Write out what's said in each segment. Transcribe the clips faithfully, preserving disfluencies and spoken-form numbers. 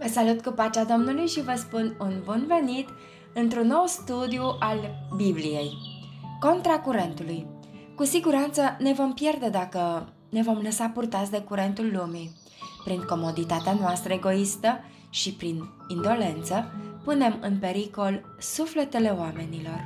Vă salut cu pacea Domnului și vă spun un bun venit într-un nou studiu al Bibliei. Contra curentului. Cu siguranță ne vom pierde dacă ne vom lăsa purtați de curentul lumii. Prin comoditatea noastră egoistă și prin indolență punem în pericol sufletele oamenilor.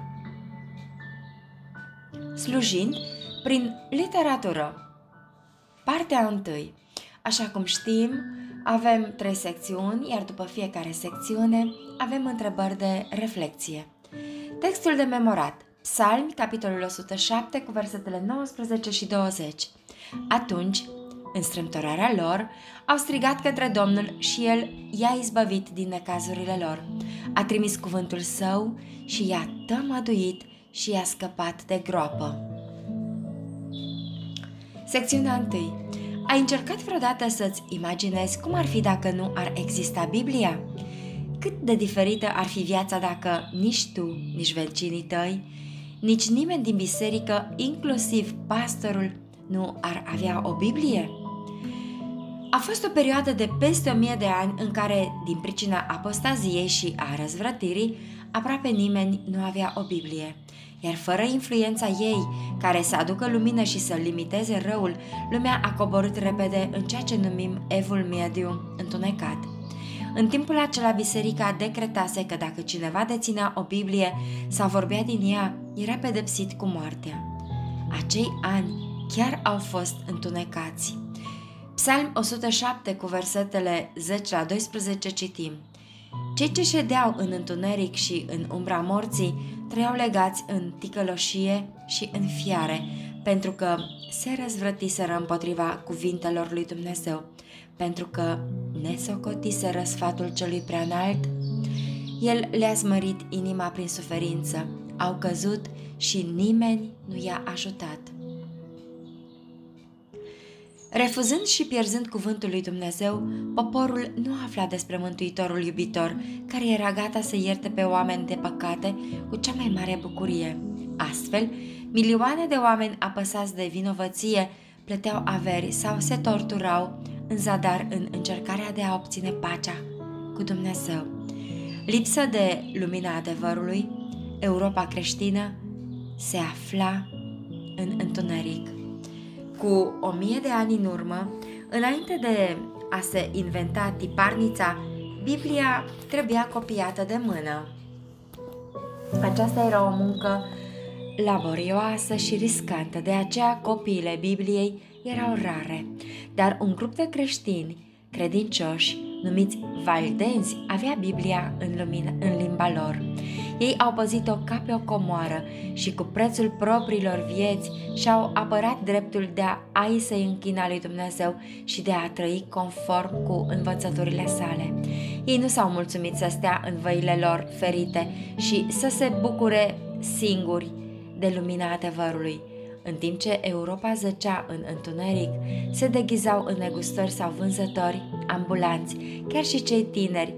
Slujind prin literatură. Partea întâi. Așa cum știm, avem trei secțiuni, iar după fiecare secțiune avem întrebări de reflexie. Textul de memorat. Psalmi, capitolul o sută șapte, cu versetele nouăsprezece și douăzeci. Atunci, în strâmtorarea lor, au strigat către Domnul și El i-a izbăvit din necazurile lor. A trimis cuvântul Său și i-a tămăduit și i-a scăpat de groapă. Secțiunea întâi. Ai încercat vreodată să-ți imaginezi cum ar fi dacă nu ar exista Biblia? Cât de diferită ar fi viața dacă nici tu, nici vecinii tăi, nici nimeni din biserică, inclusiv pastorul, nu ar avea o Biblie? A fost o perioadă de peste o mie de ani în care, din pricina apostaziei și a răzvrătirii, aproape nimeni nu avea o Biblie. Iar fără influența ei, care să aducă lumină și să limiteze răul, lumea a coborât repede în ceea ce numim Evul Mediu întunecat. În timpul acela, biserica decretase că dacă cineva deținea o Biblie sau vorbea din ea, era pedepsit cu moartea. Acei ani chiar au fost întunecați. Psalm o sută șapte, cu versetele zece la doisprezece, citim: Cei ce ședeau în întuneric și în umbra morții trăiau legați în ticăloșie și în fiare, pentru că se răzvrătiseră împotriva cuvintelor lui Dumnezeu, pentru că nesocotiseră sfatul celui preanalt. El le-a smărit inima prin suferință, au căzut și nimeni nu i-a ajutat. Refuzând și pierzând cuvântul lui Dumnezeu, poporul nu afla despre Mântuitorul iubitor, care era gata să ierte pe oameni de păcate cu cea mai mare bucurie. Astfel, milioane de oameni apăsați de vinovăție plăteau averi sau se torturau în zadar în încercarea de a obține pacea cu Dumnezeu. Lipsă de lumina adevărului, Europa creștină se afla în întuneric. Cu o mie de ani în urmă, înainte de a se inventa tiparnița, Biblia trebuia copiată de mână. Aceasta era o muncă laborioasă și riscantă, de aceea copiile Bibliei erau rare, dar un grup de creștini credincioși, numiți valdenzi, avea Biblia în, lumină, în limba lor. Ei au păzit-o ca pe o comoară și cu prețul propriilor vieți și-au apărat dreptul de a-i se închina lui Dumnezeu și de a trăi conform cu învățăturile sale. Ei nu s-au mulțumit să stea în văile lor ferite și să se bucure singuri de lumina adevărului. În timp ce Europa zăcea în întuneric, se deghizau în negustori sau vânzători, ambulanți, chiar și cei tineri,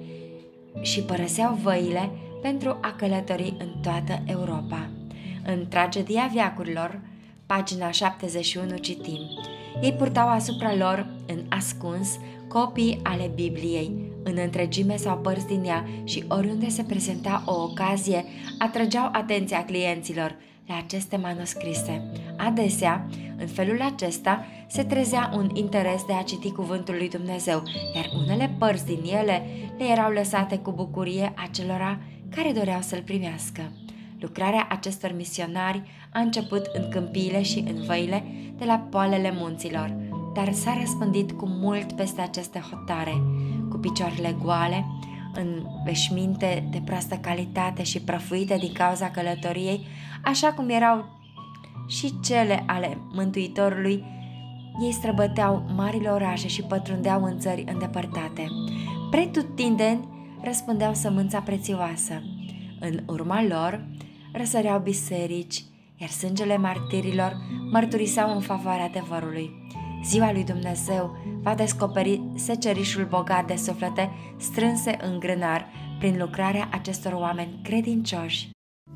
și părăseau văile pentru a călători în toată Europa. În Tragedia veacurilor, pagina șaptezeci și unu, citim: Ei purtau asupra lor, în ascuns, copii ale Bibliei, în întregime sau părți din ea, și oriunde se prezenta o ocazie, atrăgeau atenția clienților la aceste manuscrise. Adesea, în felul acesta, se trezea un interes de a citi cuvântul lui Dumnezeu, iar unele părți din ele le erau lăsate cu bucurie acelora care doreau să-l primească. Lucrarea acestor misionari a început în câmpiile și în văile de la poalele munților, dar s-a răspândit cu mult peste aceste hotare, cu picioarele goale, în veșminte de proastă calitate și prăfuite din cauza călătoriei, așa cum erau și cele ale Mântuitorului. Ei străbăteau marile orașe și pătrundeau în țări îndepărtate. Pretutindeni răspândeau sămânța prețioasă. În urma lor răsăreau biserici, iar sângele martirilor mărturiseau în favoarea adevărului. Ziua lui Dumnezeu va descoperi secerișul bogat de suflete strânse în grânar prin lucrarea acestor oameni credincioși.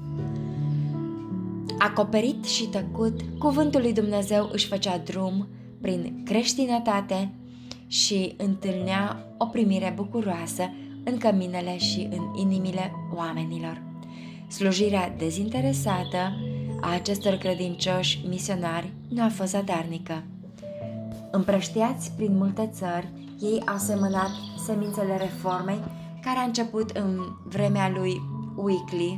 Acoperit și tăcut, cuvântul lui Dumnezeu își făcea drum prin creștinătate și întâlnea o primire bucuroasă în căminele și în inimile oamenilor. Slujirea dezinteresată a acestor credincioși misionari nu a fost zadarnică. Împrăștiați prin multe țări, ei au semănat semințele reformei care a început în vremea lui Wycliffe,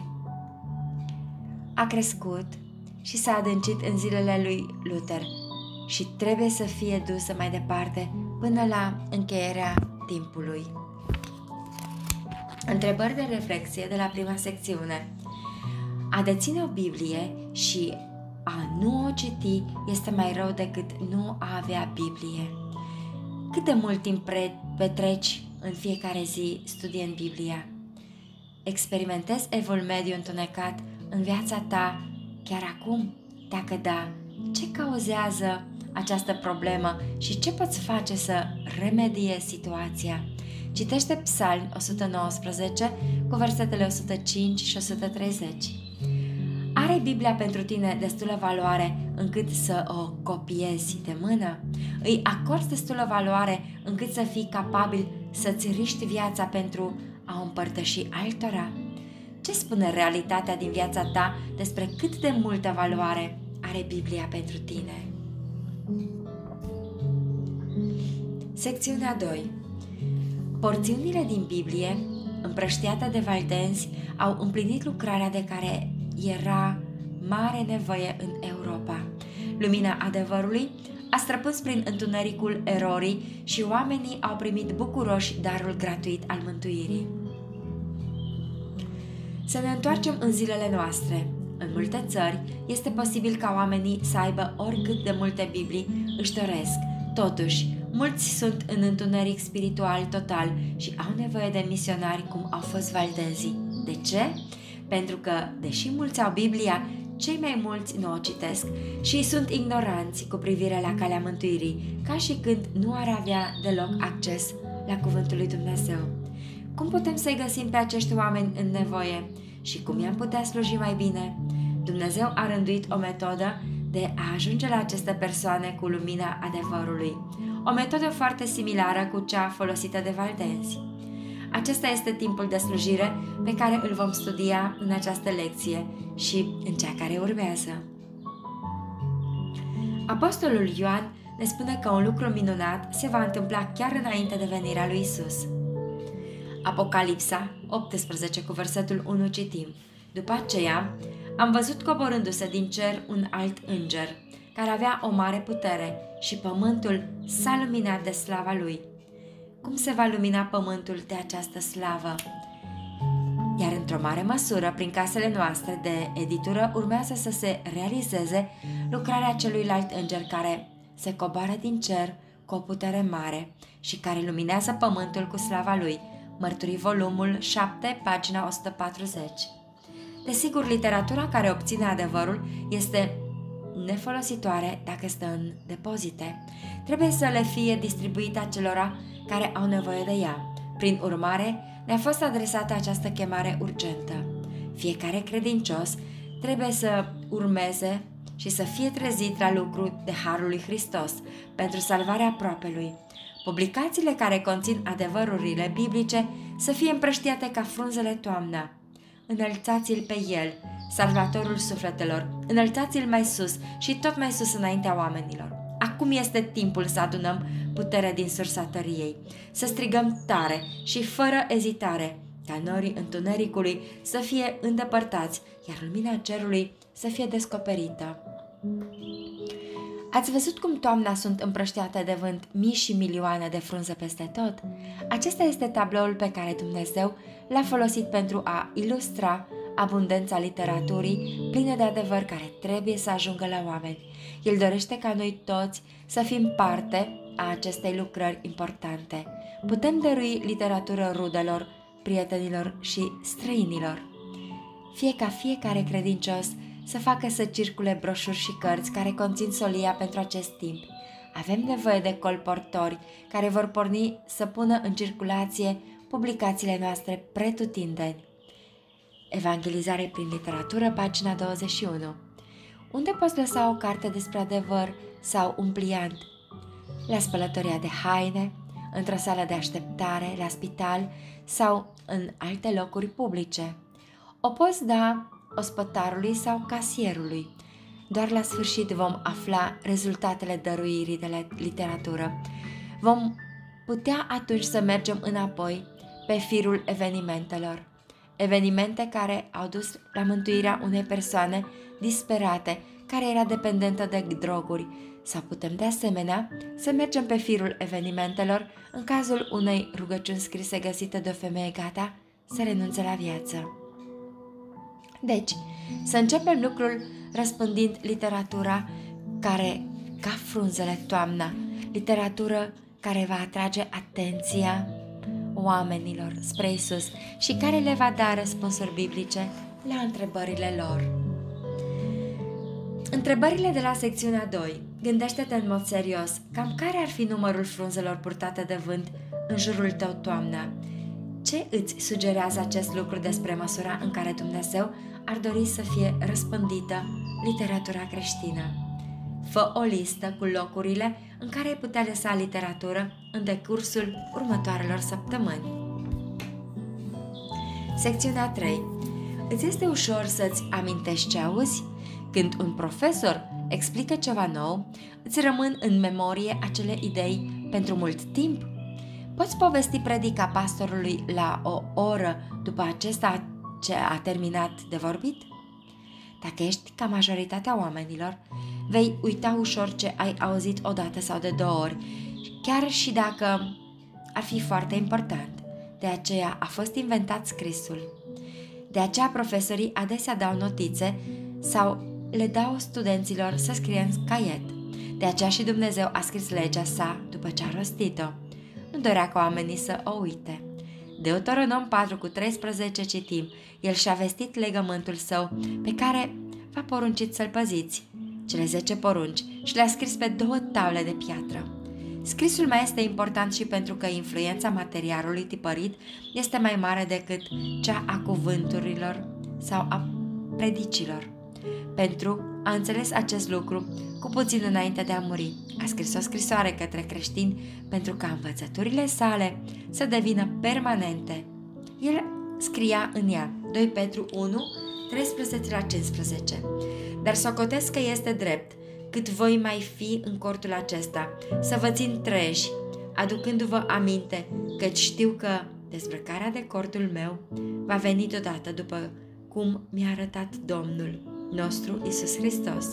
a crescut și s-a adâncit în zilele lui Luther și trebuie să fie dusă mai departe până la încheierea timpului. Întrebări de reflexie de la prima secțiune. A deține o Biblie și a nu o citi este mai rău decât nu a avea Biblie. Cât de mult timp petreci în fiecare zi studiind Biblia? Experimentezi evul mediu întunecat în viața ta chiar acum? Dacă da, ce cauzează această problemă și ce poți face să remediezi situația? Citește Psalmi o sută nouăsprezece cu versetele o sută cinci și o sută treizeci. Are Biblia pentru tine destulă valoare încât să o copiezi de mână? Îi acorzi destulă valoare încât să fii capabil să-ți riști viața pentru a o împărtăși altora? Ce spune realitatea din viața ta despre cât de multă valoare are Biblia pentru tine? Secțiunea doi. Porțiunile din Biblie, împrăștiate de valdenzi, au împlinit lucrarea de care era mare nevoie în Europa. Lumina adevărului a străpuns prin întunericul erorii și oamenii au primit bucuroși darul gratuit al mântuirii. Să ne întoarcem în zilele noastre. În multe țări este posibil ca oamenii să aibă oricât de multe Biblii își doresc. Totuși, mulți sunt în întuneric spiritual total și au nevoie de misionari cum au fost valdezii. De ce? Pentru că, deși mulți au Biblia, cei mai mulți nu o citesc și sunt ignoranți cu privire la calea mântuirii, ca și când nu ar avea deloc acces la Cuvântul lui Dumnezeu. Cum putem să-i găsim pe acești oameni în nevoie și cum i-am putea sluji mai bine? Dumnezeu a rânduit o metodă de a ajunge la aceste persoane cu lumina adevărului, o metodă foarte similară cu cea folosită de valdenzi. Acesta este timpul de slujire pe care îl vom studia în această lecție și în cea care urmează. Apostolul Ioan ne spune că un lucru minunat se va întâmpla chiar înainte de venirea lui Isus. Apocalipsa optsprezece cu versetul unu citim: După aceea am văzut coborându-se din cer un alt înger, care avea o mare putere și pământul s-a luminat de slava lui. Cum se va lumina pământul de această slavă? Iar într-o mare măsură, prin casele noastre de editură, urmează să se realizeze lucrarea celuilalt înger care se coboară din cer cu o putere mare și care luminează pământul cu slava lui. Mărturii volumul șapte, pagina o sută patruzeci. Desigur, literatura care obține adevărul este nefolositoare dacă stă în depozite. Trebuie să le fie distribuită acelora care au nevoie de ea. Prin urmare, ne-a fost adresată această chemare urgentă. Fiecare credincios trebuie să urmeze și să fie trezit la lucru de harul lui Hristos pentru salvarea aproapelui. Publicațiile care conțin adevărurile biblice să fie împrăștiate ca frunzele toamna. Înălțați-l pe el, salvatorul sufletelor, înălțați-l mai sus și tot mai sus înaintea oamenilor. Acum este timpul să adunăm putere din sursa tăriei, să strigăm tare și fără ezitare, ca norii întunericului să fie îndepărtați, iar lumina cerului să fie descoperită. Ați văzut cum toamna sunt împrăștiate de vânt mii și milioane de frunze peste tot? Acesta este tabloul pe care Dumnezeu l-a folosit pentru a ilustra abundența literaturii plină de adevăr care trebuie să ajungă la oameni. El dorește ca noi toți să fim parte a acestei lucrări importante. Putem dărui literatură rudelor, prietenilor și străinilor. Fie ca fiecare credincios să facă să circule broșuri și cărți care conțin solia pentru acest timp. Avem nevoie de colportori care vor porni să pună în circulație publicațiile noastre pretutindeni. Evangelizare prin literatură, pagina douăzeci și unu. Unde poți lăsa o carte despre adevăr sau un pliant? La spălătoria de haine, într-o sală de așteptare, la spital sau în alte locuri publice. O poți da ospătarului sau casierului. Doar la sfârșit vom afla rezultatele dăruirii de la literatură. Vom putea atunci să mergem înapoi pe firul evenimentelor. Evenimente care au dus la mântuirea unei persoane disperate, care era dependentă de droguri, sau putem de asemenea să mergem pe firul evenimentelor în cazul unei rugăciuni scrise găsite de o femeie gata să renunțe la viață. Deci, să începem lucrul răspândind literatura care, ca frunzele toamna, literatură care va atrage atenția oamenilor spre Iisus și care le va da răspunsuri biblice la întrebările lor. Întrebările de la secțiunea doi. Gândește-te în mod serios cam care ar fi numărul frunzelor purtate de vânt în jurul tău toamna. Ce îți sugerează acest lucru despre măsura în care Dumnezeu ar dori să fie răspândită literatura creștină? Fă o listă cu locurile în care ai putea lăsa literatură în decursul următoarelor săptămâni. Secțiunea trei. Îți este ușor să-ți amintești ce auzi? Când un profesor explică ceva nou, îți rămân în memorie acele idei pentru mult timp? Poți povesti predica pastorului la o oră după acesta ce a terminat de vorbit? Dacă ești ca majoritatea oamenilor, vei uita ușor ce ai auzit odată sau de două ori, chiar și dacă ar fi foarte important. De aceea a fost inventat scrisul. De aceea profesorii adesea dau notițe sau le dau studenților să scrie în caiet. De aceea și Dumnezeu a scris legea sa după ce a rostit-o. Nu dorea ca oamenii să o uite. Deuteronom patru cu treisprezece citim: El și-a vestit legământul său pe care v-a poruncit să-l păziți, cele zece porunci, și le-a scris pe două table de piatră. Scrisul mai este important și pentru că influența materialului tipărit este mai mare decât cea a cuvânturilor sau a predicilor. Pentru a înțeles acest lucru, cu puțin înainte de a muri, a scris o scrisoare către creștini pentru ca învățăturile sale să devină permanente. El scria în ea, doi Petru unu, treisprezece la cincisprezece: Dar socotesc că este drept, cât voi mai fi în cortul acesta, să vă țin treji, aducându-vă aminte, căci știu că dezbrăcarea de cortul meu va veni deodată după cum mi-a arătat Domnul nostru Iisus Hristos.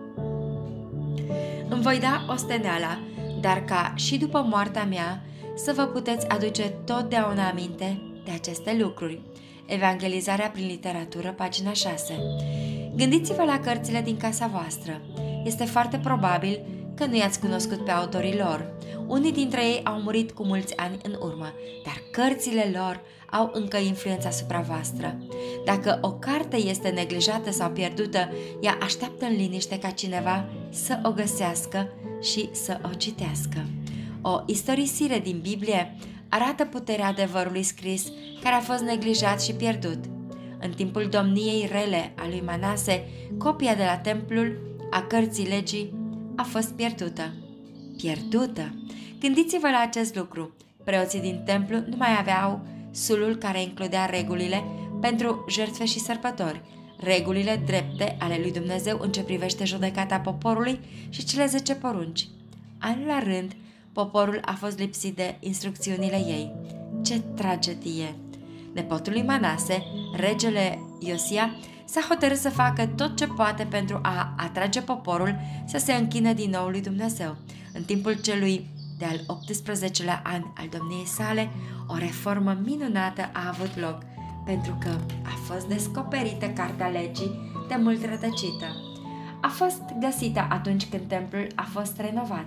Îmi voi da osteneala, dar ca și după moartea mea să vă puteți aduce totdeauna aminte de aceste lucruri. Evangelizarea prin literatură, pagina șase. Gândiți-vă la cărțile din casa voastră. Este foarte probabil că nu i-ați cunoscut pe autorii lor. Unii dintre ei au murit cu mulți ani în urmă, dar cărțile lor au încă influența asupra voastră. Dacă o carte este neglijată sau pierdută, ea așteaptă în liniște ca cineva să o găsească și să o citească. O istorisire din Biblie arată puterea adevărului scris care a fost neglijat și pierdut. În timpul domniei rele a lui Manase, copia de la templul a cărții legii a fost pierdută. Pierdută! Gândiți-vă la acest lucru. Preoții din templu nu mai aveau sulul care includea regulile pentru jertfe și sărbători, regulile drepte ale lui Dumnezeu în ce privește judecata poporului și cele zece porunci. An la rând, poporul a fost lipsit de instrucțiunile ei. Ce tragedie! Nepotul lui Manase, regele Iosia, s-a hotărât să facă tot ce poate pentru a atrage poporul să se închine din nou lui Dumnezeu. În timpul celui de-al optsprezecelea an al domniei sale, o reformă minunată a avut loc, pentru că a fost descoperită Cartea Legii de mult rătăcită. A fost găsită atunci când templul a fost renovat.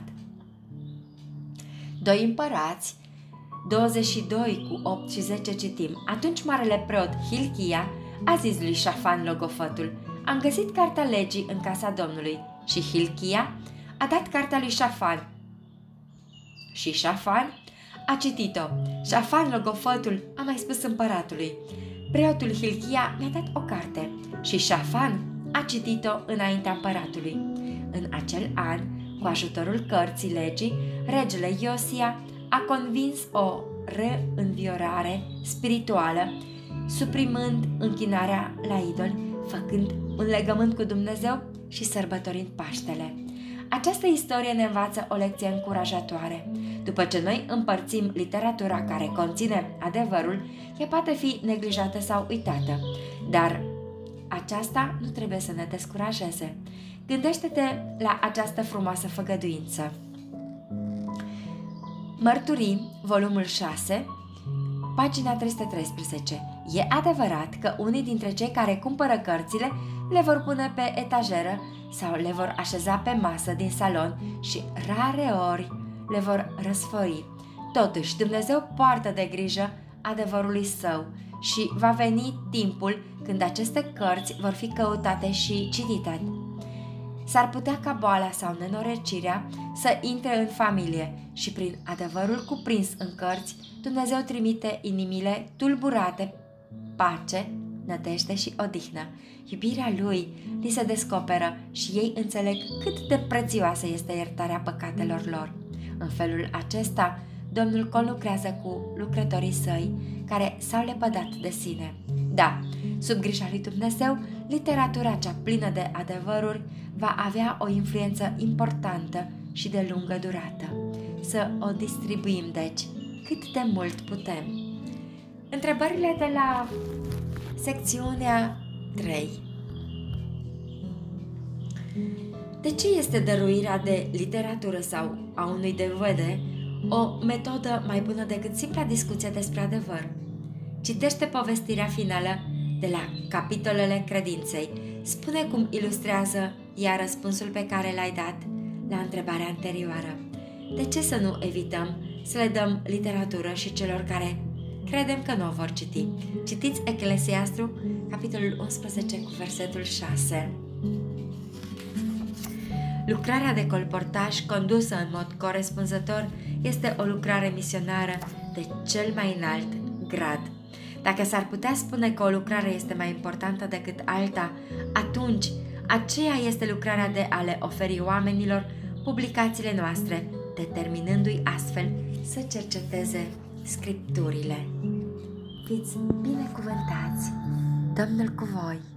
Doi Împărați, douăzeci și doi cu opt și zece citim: Atunci marele preot Hilchia a zis lui Șafan logofătul: Am găsit Cartea Legii în casa Domnului. Și Hilchia a dat cartea lui Șafan. Și Șafan a citit-o. Șafan logofătul a mai spus împăratului: Preotul Hilchia mi-a dat o carte. Și Șafan a citit-o înaintea împăratului. În acel an, cu ajutorul cărții legii, regele Iosia a convins o reînviorare spirituală, suprimând închinarea la idoli, făcând un legământ cu Dumnezeu și sărbătorind Paștele. Această istorie ne învață o lecție încurajatoare. După ce noi împărțim literatura care conține adevărul, ea poate fi neglijată sau uitată, dar aceasta nu trebuie să ne descurajeze. Gândește-te la această frumoasă făgăduință. Mărturii, volumul șase, pagina trei sute treisprezece. E adevărat că unii dintre cei care cumpără cărțile le vor pune pe etajeră sau le vor așeza pe masă din salon și rare ori le vor răsfăi. Totuși, Dumnezeu poartă de grijă adevărului său și va veni timpul când aceste cărți vor fi căutate și citite. S-ar putea ca boala sau nenorocirea să intre în familie și prin adevărul cuprins în cărți, Dumnezeu trimite inimile tulburate pace, nădejde și odihnă. Iubirea Lui li se descoperă și ei înțeleg cât de prețioasă este iertarea păcatelor lor. În felul acesta, Domnul conlucrează cu lucrătorii săi care s-au lepădat de sine. Da, sub grija lui Dumnezeu, literatura cea plină de adevăruri va avea o influență importantă și de lungă durată. Să o distribuim, deci, cât de mult putem. Întrebările de la secțiunea trei. De ce este dăruirea de literatură sau a unui D V D o metodă mai bună decât simpla discuție despre adevăr? Citește povestirea finală de la capitolele credinței. Spune cum ilustrează ea răspunsul pe care l-ai dat la întrebarea anterioară. De ce să nu evităm să le dăm literatură și celor care credem că nu o vor citi? Citiți Eclesiastru, capitolul unsprezece, cu versetul șase. Lucrarea de colportaj condusă în mod corespunzător este o lucrare misionară de cel mai înalt grad. Dacă s-ar putea spune că o lucrare este mai importantă decât alta, atunci aceea este lucrarea de a le oferi oamenilor publicațiile noastre, determinându-i astfel să cerceteze Scripturile. Fiți binecuvântați! Domnul cu voi!